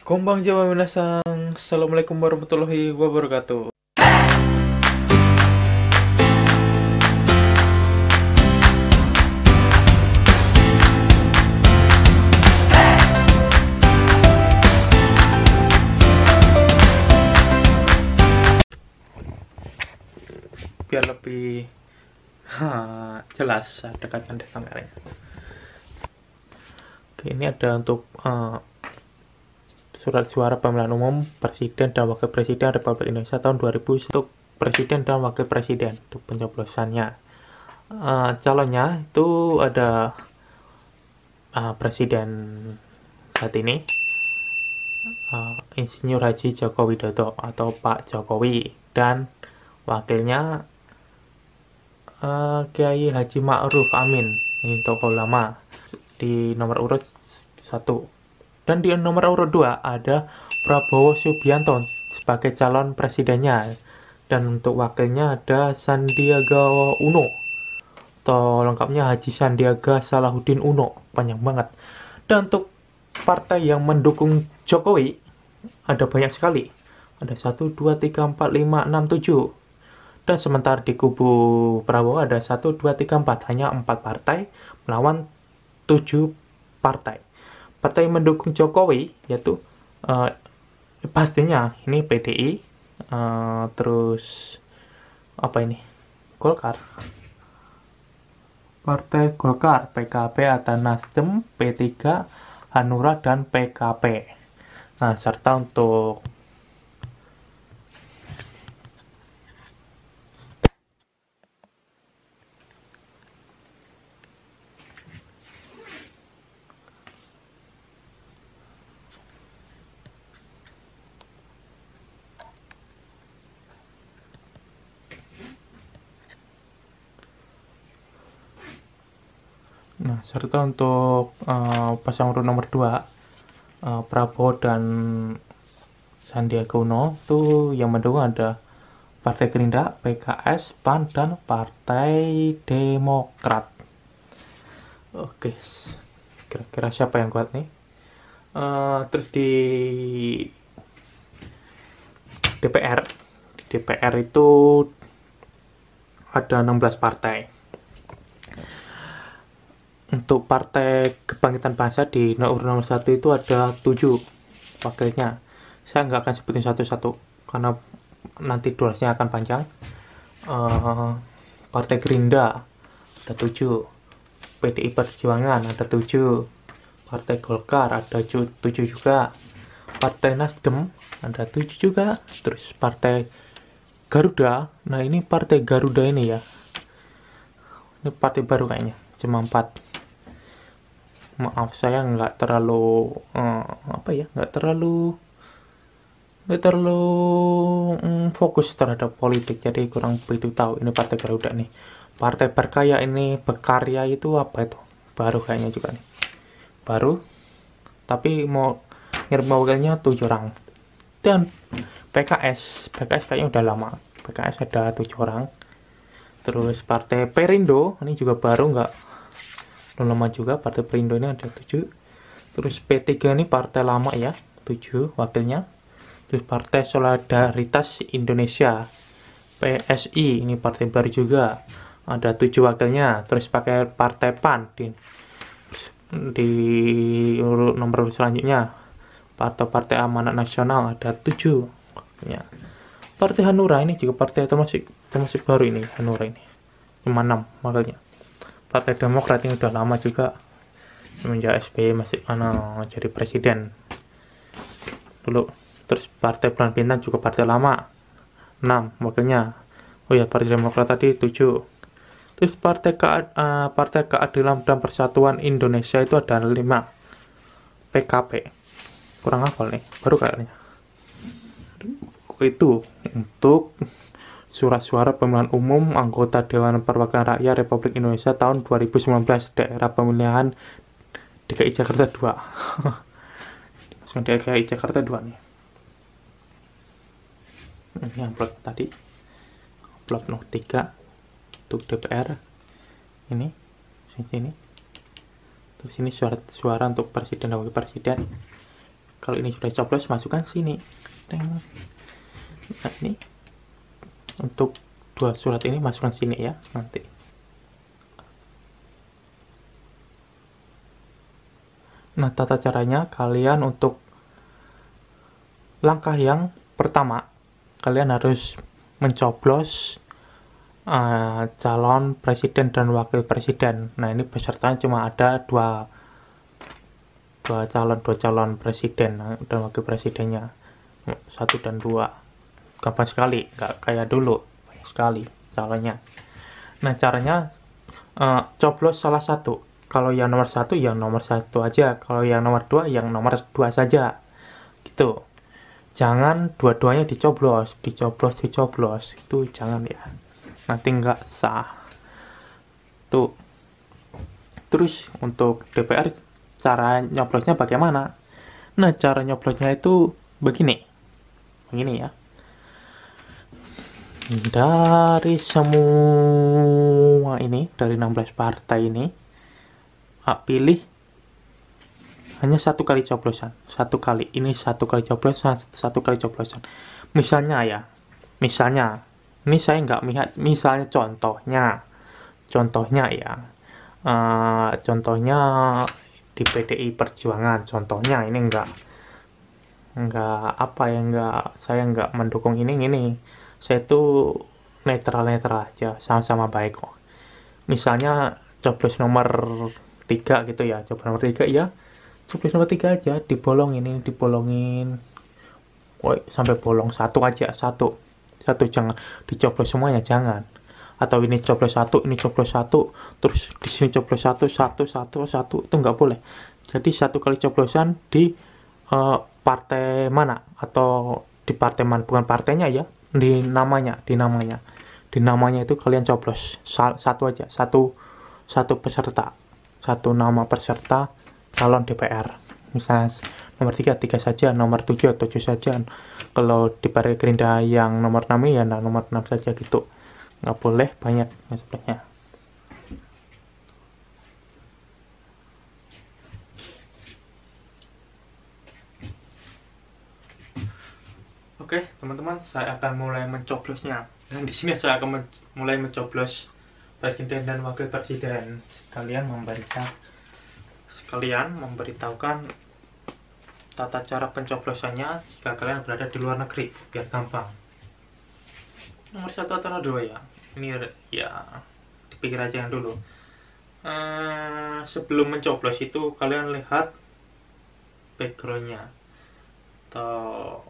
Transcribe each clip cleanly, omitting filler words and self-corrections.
Konbanwa minasan, Assalamualaikum warahmatullahi wabarakatuh. Biar lebih jelas, dekatkan deh kameranya. Oke, ini ada untuk surat suara pemilihan umum Presiden dan Wakil Presiden Republik Indonesia tahun 2000 untuk Presiden dan Wakil Presiden untuk pencoblosannya. Calonnya itu ada Presiden saat ini Insinyur Haji Joko Widodo atau Pak Jokowi, dan wakilnya Kiai Haji Ma'ruf Amin, ini tokoh lama, di nomor urut 1. Dan di nomor urut 2 ada Prabowo Subianto sebagai calon presidennya. Dan untuk wakilnya ada Sandiaga Uno, atau lengkapnya Haji Sandiaga Salahuddin Uno, panjang banget. Dan untuk partai yang mendukung Jokowi ada banyak sekali. Ada 1, 2, 3, 4, 5, 6, 7. Dan sementara di kubu Prabowo ada 1, 2, 3, 4. Hanya 4 partai melawan 7 partai. Partai yang mendukung Jokowi yaitu pastinya ini PDI, terus apa ini, Golkar, Partai Golkar, PKB atau Nasdem, P3, Hanura, dan PKP. Nah, serta untuk pasangan urut nomor 2, Prabowo dan Sandiaga Uno, itu yang mendukung ada Partai Gerindra, PKS, PAN, dan Partai Demokrat. Oke, kira-kira siapa yang kuat nih? Terus di DPR itu ada 16 partai. Untuk Partai Kebangkitan Bangsa di nomor 1 itu ada 7 wakilnya. Saya nggak akan sebutin satu-satu karena nanti durasinya akan panjang. Partai Gerindra ada 7, PDI Perjuangan ada 7, Partai Golkar ada 7 juga, Partai Nasdem ada 7 juga, terus Partai Garuda. Nah, ini Partai Garuda ini ya, ini partai baru kayaknya, cuma 4. Maaf, saya nggak terlalu nggak terlalu fokus terhadap politik, jadi kurang begitu tahu ini Partai Garuda nih. Partai Berkarya ini, Berkarya itu apa itu? Baru kayaknya juga nih, baru, tapi mau ngirim wakilnya 7 orang. Dan PKS kayaknya udah lama, PKS ada 7 orang. Terus Partai Perindo ini juga baru, nggak lama juga, Partai Perindo ini ada 7. Terus P3 ini partai lama ya, 7 wakilnya. Terus Partai Solidaritas Indonesia, PSI, ini partai baru juga, ada 7 wakilnya. Terus pakai Partai PAN di nomor selanjutnya, Partai Amanat Nasional ada 7 wakilnya. Partai Hanura ini juga partai termasuk baru ini, Hanura ini cuma 6 wakilnya. Partai Demokrat ini udah lama juga, semenjak SBY masih jadi presiden dulu. Terus Partai Bulan Bintang juga partai lama, 6 wakilnya. Oh ya, Partai Demokrat tadi 7. Terus Partai Keadilan dan Persatuan Indonesia itu ada 5, PKP. Kurang hafal nih, baru kayaknya. Itu untuk surat suara pemilihan umum anggota Dewan Perwakilan Rakyat Republik Indonesia tahun 2019, daerah pemilihan DKI Jakarta 2. Masuk DKI Jakarta 2 nih. Ini amplop tadi, amplop nomor 3 untuk DPR. Ini sini. Terus ini suara untuk presiden dan wakil presiden. Kalau ini sudah coblos, masukkan sini. Nah, ini untuk dua surat ini masukkan sini ya nanti. Nah, tata caranya kalian untuk langkah yang pertama, kalian harus mencoblos calon presiden dan wakil presiden. Nah, ini pesertanya cuma ada dua calon presiden dan wakil presidennya, 1 dan 2. Gampang sekali, nggak kayak dulu, banyak sekali calonnya. Nah, caranya coblos salah satu. Kalau yang nomor 1, yang nomor 1 aja. Kalau yang nomor 2, yang nomor 2 saja. Gitu. Jangan dua-duanya dicoblos. Itu jangan ya. Nanti nggak sah. Tuh. Terus untuk DPR, cara nyoblosnya bagaimana? Nah, cara nyoblosnya itu begini ya. Dari semua ini, dari 16 partai ini, pilih hanya satu kali coblosan. Satu kali coblosan. Misalnya ini saya nggak melihat, misalnya contohnya ya, contohnya di PDI Perjuangan, contohnya ini saya nggak mendukung ini. Saya itu netral aja, sama-sama baik kok. Misalnya coblos nomor 3 gitu ya, coblos nomor 3 ya, coblos nomor 3 aja, dibolongin, sampai bolong satu aja, satu, jangan dicoblos semuanya, jangan. Atau ini coblos satu, terus di sini coblos satu, itu nggak boleh. Jadi satu kali coblosan di partai mana, atau di partai mana, bukan partainya ya, di namanya itu kalian coblos satu aja, satu peserta, satu nama peserta calon DPR. Misalnya nomor 3 saja, nomor 7 saja. Kalau di Partai Gerindra yang nomor 6 ya nomor 6 saja gitu. Nggak boleh banyak sebenarnya. Oke, teman-teman, saya akan mulai mencoblosnya. Dan di sini saya akan mulai mencoblos presiden dan wakil presiden. Sekalian memberitahukan tata cara pencoblosannya jika kalian berada di luar negeri, biar gampang. Nomor 1 atau nomor 2 ya. Ini ya dipikir aja yang dulu. Sebelum mencoblos itu kalian lihat backgroundnya, atau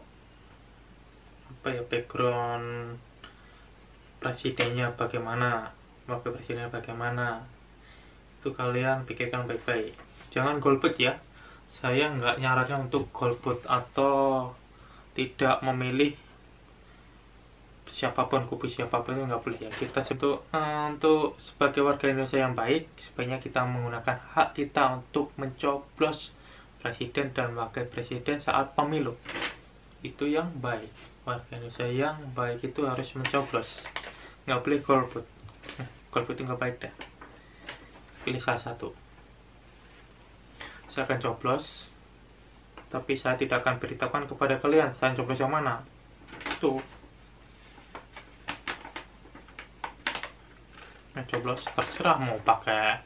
background presidennya bagaimana, wakil presidennya bagaimana, itu kalian pikirkan baik-baik. Jangan golput ya, saya nggak nyarankan untuk golput atau tidak memilih siapapun, kubu siapapun, itu nggak boleh ya. Kita untuk sebagai warga Indonesia yang baik, sebaiknya kita menggunakan hak kita untuk mencoblos presiden dan wakil presiden saat pemilu. Itu yang baik. Warga Indonesia yang baik itu harus mencoblos, nggak boleh golput. Golput itu nggak baik dah. Pilih salah satu. Saya akan coblos, tapi saya tidak akan beritahukan kepada kalian saya coblos yang mana. Tuh, coblos terserah mau pakai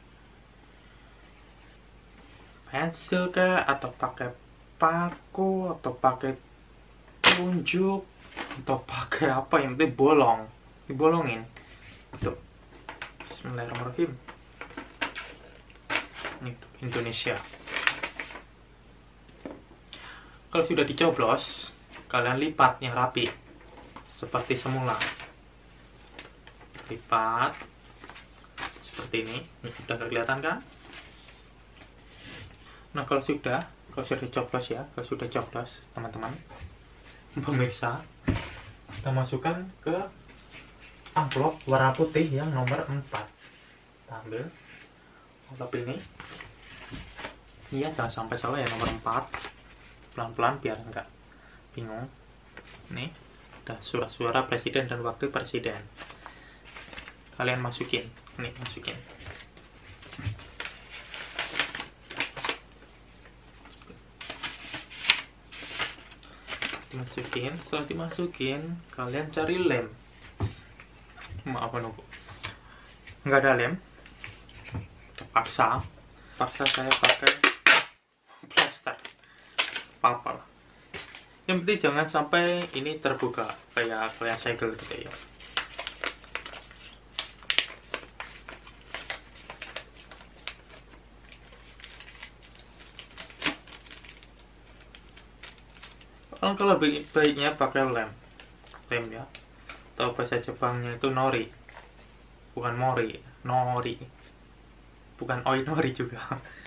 pensil kayak, atau pakai paku, atau pakai tunjuk, atau pakai apa, yang penting dibolongin. Tuh, bismillahirrahmanirrahim. Ini Indonesia. Kalau sudah dicoblos, kalian lipat yang rapi seperti semula. Lipat seperti ini sudah kelihatan kan? Nah, kalau sudah coblos ya, kalau sudah coblos teman-teman pemirsa, kita masukkan ke amplop warna putih yang nomor 4. Kita ambil amplop ini. Iya, jangan sampai salah ya, nomor 4. Pelan-pelan biar enggak bingung. Nih, udah surat-suara presiden dan wakil presiden. Kalian masukin. Nih, masukin. Setelah dimasukin, kalian cari lem. Maaf nunggu, nggak ada lem. Paksa saya pakai plaster, apa lah. Yang penting jangan sampai ini terbuka kayak segel gitu ya. Kalau baiknya pakai lem ya, atau bahasa Jepangnya itu nori, bukan mori, nori, bukan oi nori juga.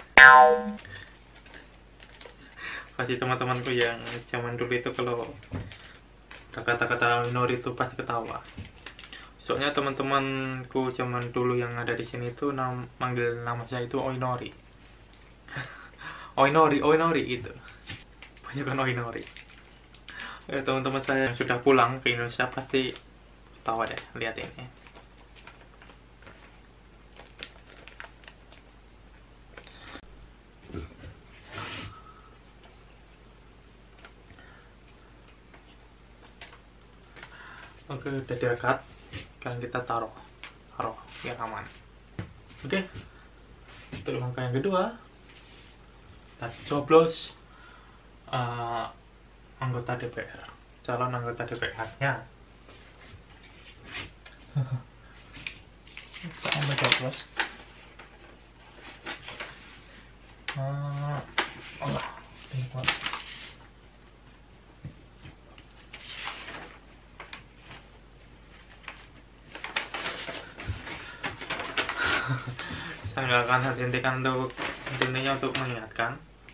Pasti teman-temanku yang zaman dulu itu kalau kata-kata nori itu pasti ketawa. Soalnya teman-temanku zaman dulu yang ada di sini itu manggil nama saya itu oi nori. oi nori gitu. Banyak kan oi nori. Teman-teman saya yang sudah pulang ke Indonesia pasti tahu deh, lihat ini. Oke, udah dekat. Sekarang kita taruh biar aman. Oke, untuk langkah yang kedua, kita coblos anggota DPR, calon anggota DPR-nya. Kita mencoblos. Saya nggak akan hentikan intinya untuk mengingatkan.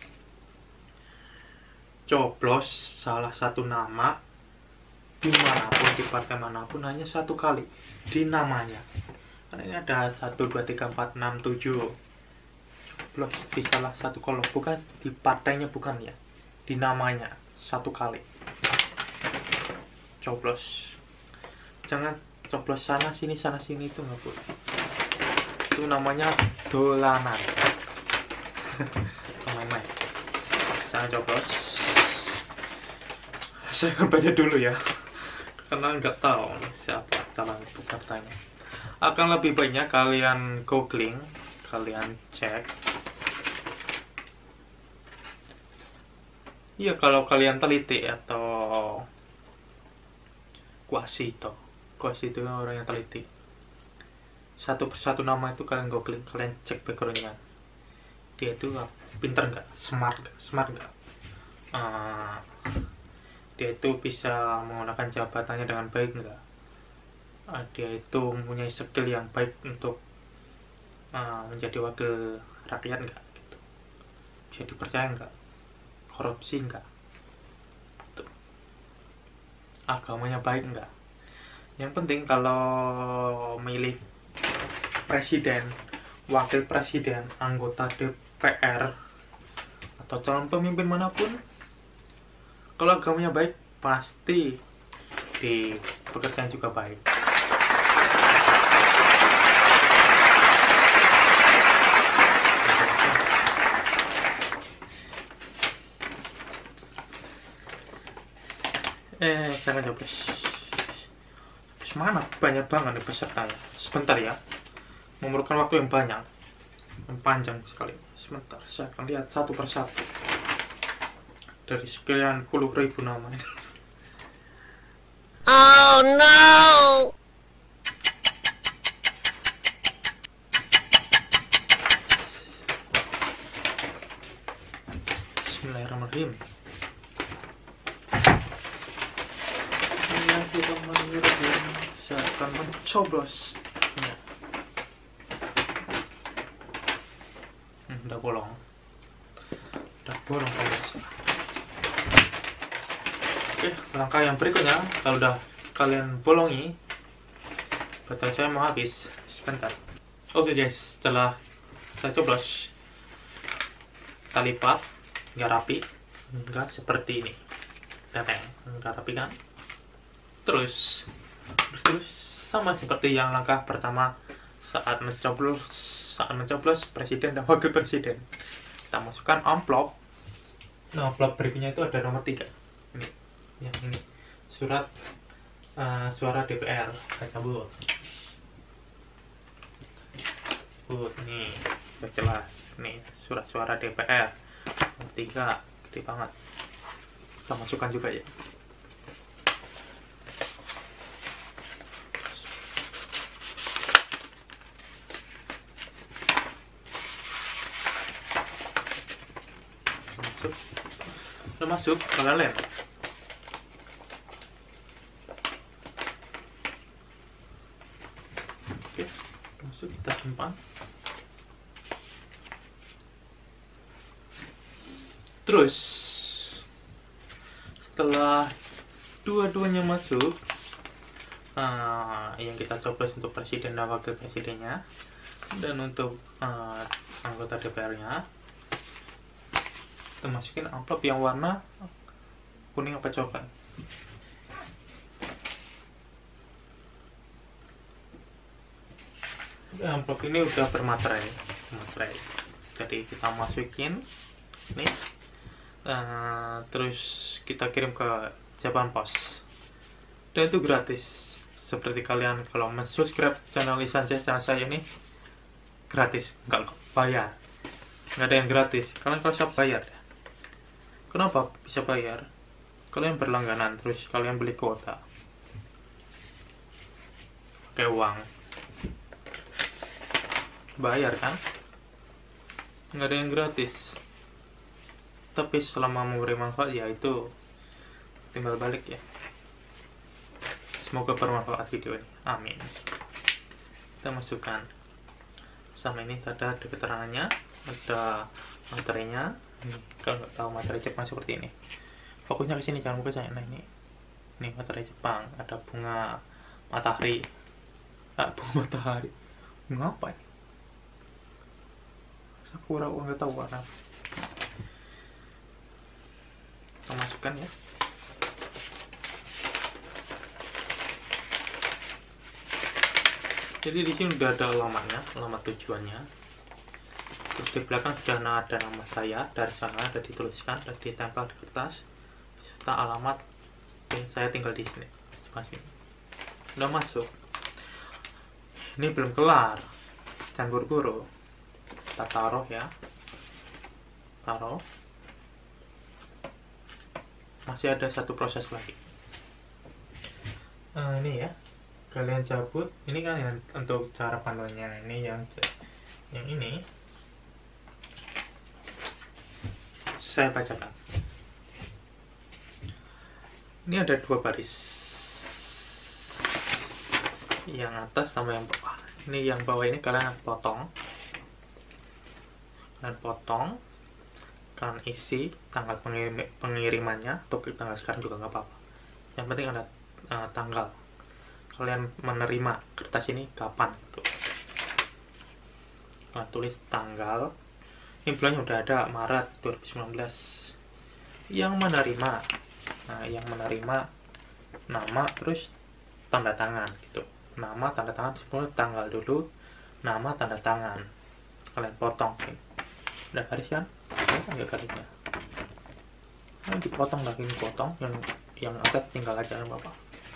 Coblos salah satu nama dimanapun, di partai manapun, hanya satu kali di namanya. Karena ini ada 1, 2, 3, 4, 6, 7. Coblos di salah satu kolom, bukan di partainya, bukan ya, di namanya satu kali. Coblos, jangan coblos sana sini itu nggak boleh. Itu namanya dolanan. Main-main. Jangan coblos. Saya akan baca dulu ya, karena nggak tahu siapa calon partainya. Akan lebih banyak kalian googling, kalian cek. Iya, kalau kalian teliti atau kuasi itu orang yang teliti. Satu persatu nama itu kalian googling, kalian cek backgroundnya. Dia itu pinter nggak, smart nggak, dia itu bisa menggunakan jabatannya dengan baik nggak, dia itu mempunyai skill yang baik untuk menjadi wakil rakyat nggak, gitu. Bisa dipercaya nggak, korupsi nggak, gitu. Agamanya baik nggak. Yang penting kalau milih presiden, wakil presiden, anggota DPR, atau calon pemimpin manapun, kalau agamanya baik, pasti di pekerjaan juga baik. Jangan coblos. Mana? Banyak banget nih pesertanya. Sebentar ya. Memerlukan waktu yang banyak. Yang panjang sekali. Sebentar, saya akan lihat satu persatu. Dari sekian puluh ribu nama ini. Oh no! Bismillahirrahmanirrahim. Saya akan mencoblos. Udah bolong guys. Oke, langkah yang berikutnya, kalau udah kalian bolongi, baterai saya mau habis. Sebentar. Oke guys, setelah saya coblos, kita lipat, nggak rapi, nggak seperti ini. Udah rapi kan? Terus sama seperti yang langkah pertama saat mencoblos presiden dan wakil presiden. Kita masukkan amplop. Nah, amplop berikutnya itu ada nomor 3. Ini Yang ini surat suara DPR, saya cabut. Nih udah jelas nih surat suara DPR nomor 3, gede banget. Kita masukkan juga ya. Udah masuk, kalian lihat. Oke, masuk, kita simpan. Terus setelah dua-duanya masuk, yang kita coblos untuk presiden dan wakil presidennya, dan untuk anggota DPR-nya, kita masukin amplop yang warna kuning apa coklat. Amplop ini udah bermaterai, jadi kita masukin nih, terus kita kirim ke Japan Pos, dan itu gratis. Seperti kalian kalau mensubscribe channel Ihsan channel saya ini gratis, nggak bayar, nggak ada yang gratis. Kalian kalau siap bayar ya. Kenapa bisa bayar? Kalian berlangganan, terus kalian beli kuota pakai uang, bayar kan? Nggak ada yang gratis. Tapi selama memberi manfaat ya itu timbal balik ya. Semoga bermanfaat video ini, amin. Kita masukkan sama ini, ada keterangannya, ada materinya. Kalau nggak tahu materi Jepang seperti ini, fokusnya ke sini, jangan lupa saya. Nah ini materi Jepang, ada bunga matahari. Bunga matahari, bunga apa ini? Sakura, nggak tahu warna. Kita masukkan ya. Jadi di sini udah ada alamatnya, alamat tujuannya. Terus di belakang sudah ada nama saya, dari sana ada dituliskan, ada ditempel di kertas, serta alamat. Oke, saya tinggal di sini, sebelah sini. Udah masuk. Ini belum kelar, jangan buru-buru. Kita taruh ya, taruh. Masih ada satu proses lagi. Ini ya, kalian cabut. Ini kan yang untuk cara panduannya. Ini yang ini. Saya bacakan. Ini ada 2 baris, yang atas sama yang bawah. Ini yang bawah ini kalian potong, kalian isi tanggal pengirimannya, atau tanggal sekarang juga nggak apa-apa. Yang penting ada tanggal kalian menerima kertas ini kapan gitu. Kalian tulis tanggal. Ini bulannya udah ada, Maret 2019. Yang menerima, yang menerima nama, terus tanda tangan gitu. Nama, tanda tangan, sebelum tanggal dulu, nama, tanda tangan. Kalian potong. Udah garis kan? Ada garisnya. Nah, dipotong lagi, potong. Yang atas tinggal aja Bapak.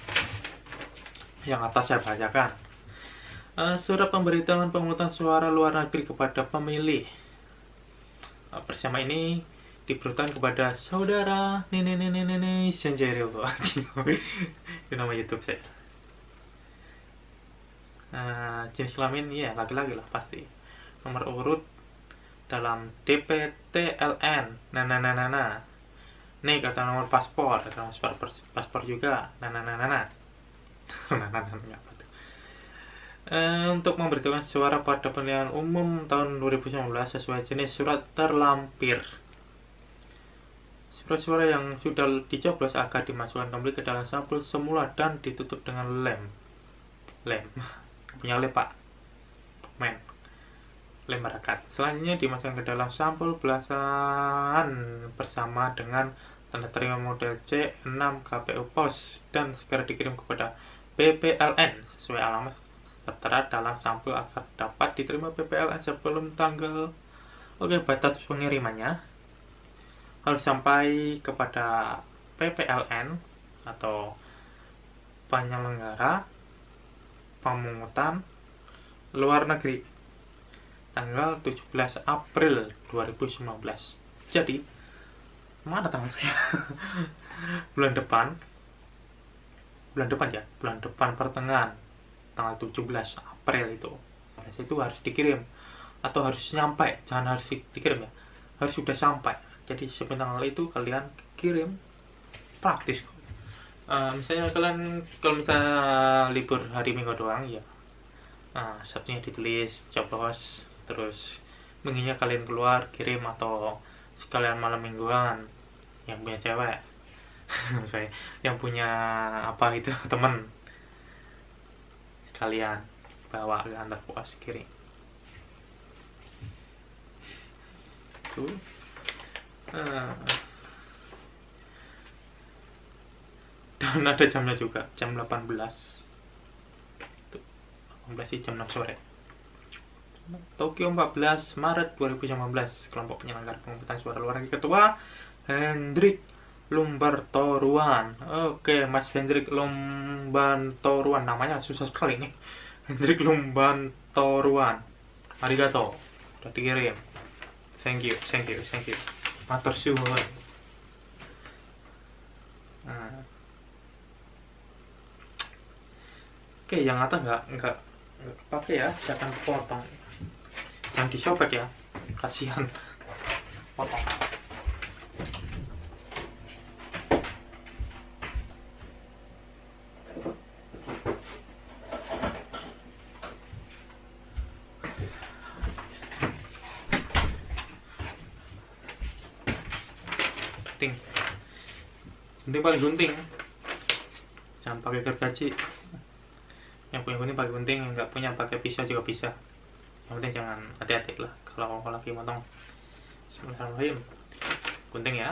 Yang atas saya bacakan. Surat pemberitahuan pemungutan suara luar negeri kepada pemilih. Bersama ini diberitahukan kepada saudara Nene Sanjaya. Itu nama YouTube saya. Jenis kelamin ya laki-laki lah pasti. Nomor urut dalam DPTLN. Nih kata nomor paspor, paspor juga. Untuk memberitahukan suara pada pemilihan umum tahun 2019 sesuai jenis surat terlampir. Surat-suara yang sudah dicoblos akan dimasukkan kembali ke dalam sampul semula dan ditutup dengan lem. Punya lem Pak, lem barakat. Selanjutnya dimasukkan ke dalam sampul belasan bersama dengan tanda terima model C6 KPU Pos dan segera dikirim kepada PPLN sesuai alamat tertera dalam sampul agar dapat diterima PPLN sebelum tanggal. Oke, batas pengirimannya harus sampai kepada PPLN atau penyelenggara pemungutan luar negeri tanggal 17 April 2019. Jadi mana tanggal saya? bulan depan pertengahan tanggal 17 April itu harus dikirim atau harus nyampe, jangan harus dikirim ya, harus sudah sampai. Jadi sebelum tanggal itu kalian kirim, praktis. Misalnya kalian kalau misalnya libur hari Minggu doang ya, Sabtunya ditulis coplos, terus Minggunya kalian keluar kirim, atau sekalian malam mingguan yang punya cewek yang punya apa itu temen, kalian bawa ke antar pos kirim tuh. Dan ada jamnya juga, jam 18 tuh, 18 sih, jam 6 sore. Tokyo 14 Maret 2019, kelompok penyelenggara pemungutan suara luar negeri ketua Hendrik Lumbartoruan. Oke, Mas Hendrik Lumbartoruan, namanya susah sekali nih. Hendrik Lumbartoruan, arigato, udah dikirim. Thank you. Matur suwun. Oke, yang atas nggak pakai ya, jangan potong, jangan disobek ya, kasihan. Potong. Gunting pakai gunting, jangan pakai gergaji. Yang punya gunting pakai gunting, yang nggak punya pakai pisau juga bisa. Yang penting jangan hati-hati lah kalau lagi motong. Bismillahirrahmanirrahim. Gunting ya,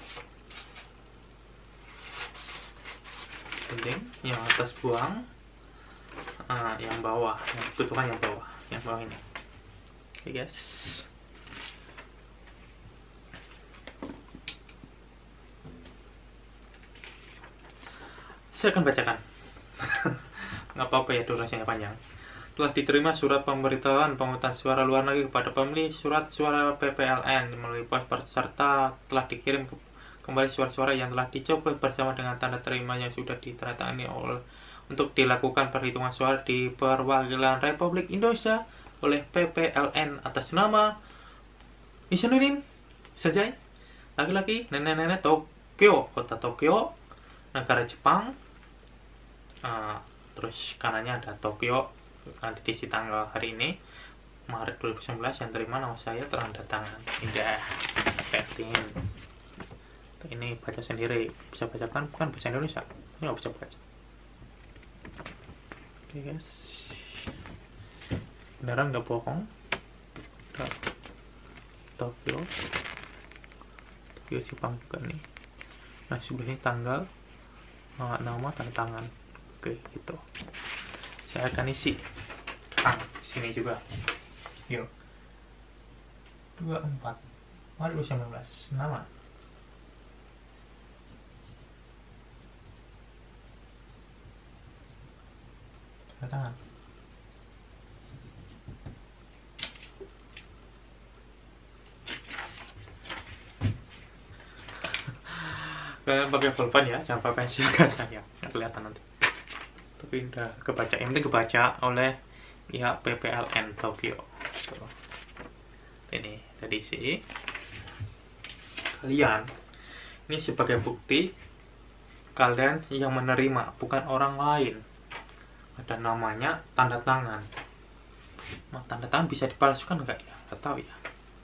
gunting yang atas buang, yang bawah, yang butuhkan yang bawah ini. Oke guys, saya akan bacakan. Nggak apa-apa ya, durasinya panjang. Telah diterima surat pemberitahuan pemungutan suara luar negeri kepada pemilih surat suara PPLN melalui pos serta telah dikirim kembali suara-suara yang telah dicoblos bersama dengan tanda terima yang sudah ditandatangani untuk dilakukan perhitungan suara di perwakilan Republik Indonesia oleh PPLN atas nama Isnuddin Sanjay, laki-laki, nenek-nenek, Tokyo, kota Tokyo, negara Jepang. Terus kanannya ada Tokyo, nanti diisi tanggal hari ini Maret 2019, yang terima nama saya tanda tangan Indah Petin. Ini baca sendiri, bisa bacakan, bukan bahasa Indonesia, ini nggak bisa baca. Oke guys, beneran nggak bohong, ada Tokyo Jepang juga nih. Nah sebelahnya tanggal, nama, tanda tangan. Oke, gitu. Saya akan isi sini juga. Yuk. 24 Maret 2019. Nama. Tanda tangan. Kalian pakai pulpen ya, jangan pakai pensil gas ya, nggak kelihatan nanti. Tapi udah kebaca, yang penting kebaca oleh pihak PPLN Tokyo. Ini tadi sih kalian ini sebagai bukti kalian yang menerima, bukan orang lain. Ada namanya tanda tangan. Nah, tanda tangan bisa dipalsukan nggak ya? Nggak tahu ya.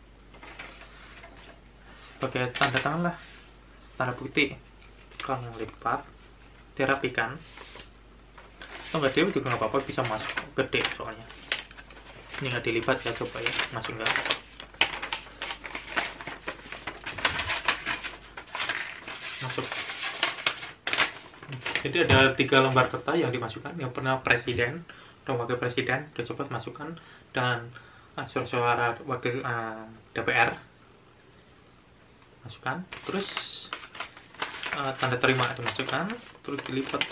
Sebagai tanda tangan lah, tanda bukti. Kalau lipat dirapikan, atau nggak dia juga nggak apa-apa, bisa masuk, gede soalnya. Ini nggak dilipat ya, coba ya, masuk nggak? Masuk. Jadi ada 3 lembar kertas yang dimasukkan. Yang pernah presiden dan wakil presiden udah cepat masukkan, dan suara wakil DPR masukkan. Terus tanda terima dimasukkan, terus dilipat.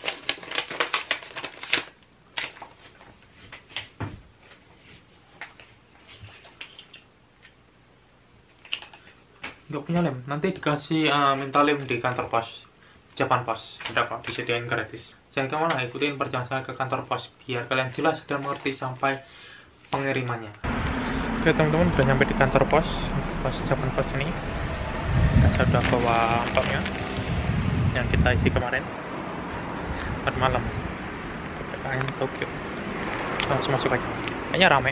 Nggak punya lem, nanti dikasih minta lem di kantor pos Japan Pos, ada kok, disediain gratis. Jangan kemana, ikutin perjalanan saya ke kantor pos biar kalian jelas dan mengerti sampai pengirimannya. Oke teman-teman, sudah nyampe di kantor pos Japan Pos ini. Saya sudah bawa amplopnya yang kita isi kemarin pada malam, PPKM Tokyo. Langsung masuk aja, kayaknya rame.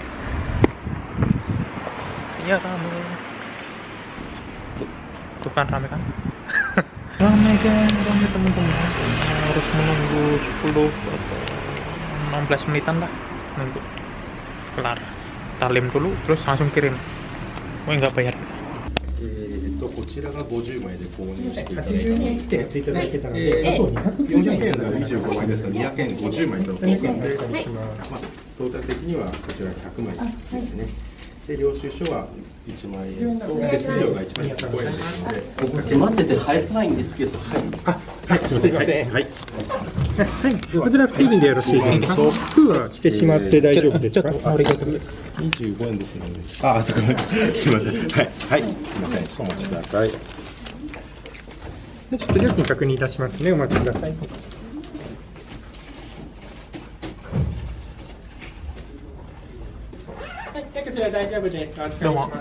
Tuh kan rame kan? Rame teman-teman. Harus menunggu 10 atau 16 menitan lah nunggu kelar. Talim dulu terus langsung kirim. Nggak bayar. こちらが50枚で購入していただいたものです。400円が25枚ですので、200円50枚との交換で、トータル的にはこちら100枚ですね。で、領収書は1万円と、手数料が1万105円ですので、 僕詰まってて入らないんですけど。 はい、すみません。はい。 こちら不定金でよろしいですか？封はしてしまって大丈夫ですか ？25円ですので。あ、そこまで。すみません。はい、はい、すみません。お待ちください。 ちょっと料金確認いたしますね。お待ちください。じゃあこちら大丈夫ですか？お疲れ様です。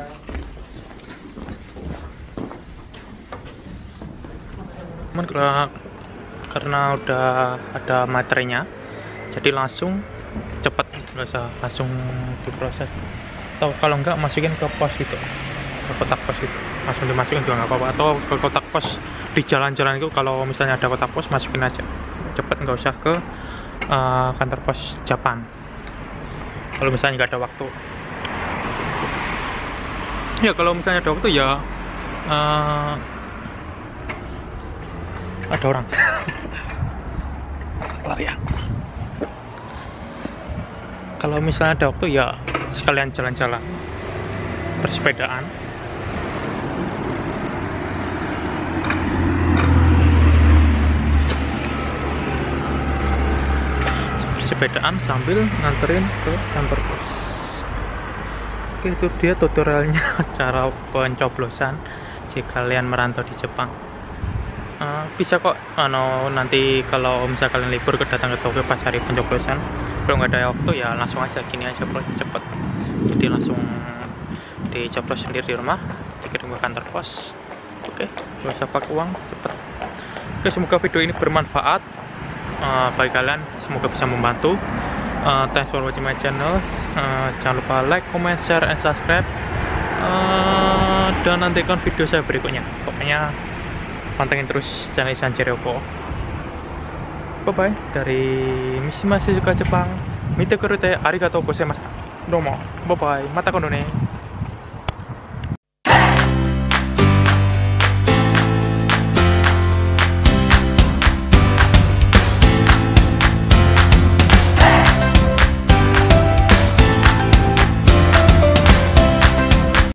Karena udah ada materinya, jadi langsung cepet, nggak usah langsung diproses. Atau kalau nggak masukin ke pos itu, ke kotak pos itu, langsung dimasukin juga nggak apa-apa. Atau ke kotak pos di jalan-jalan itu, kalau misalnya ada kotak pos masukin aja, cepet, nggak usah ke kantor pos Japan. Kalau misalnya nggak ada waktu, ya kalau misalnya ada waktu ya ada orang. Larian. Kalau misalnya ada waktu ya sekalian jalan-jalan, bersepedaan. Bersepedaan sambil nganterin ke kantor pos. Oke, itu dia tutorialnya cara pencoblosan jika kalian merantau di Jepang. Bisa kok nanti kalau misalnya kalian libur datang ke Tokyo pas hari pencoblosan, kalau nggak ada waktu ya langsung aja gini aja cepet, jadi langsung dicoblos sendiri di rumah, dikirim ke kantor pos. Oke, nggak usah pakai uang, cepet. Oke, semoga video ini bermanfaat bagi kalian, semoga bisa membantu. Thanks for watching my channel. Jangan lupa like, comment, share, and subscribe, dan nantikan video saya berikutnya. Pokoknya pantengin terus channel Sanjiroko. Bye bye dari Mishima Shizuka Jepang. Mite kurete arigatou gozaimashita. Domo. Bye bye. Mata kondo ne.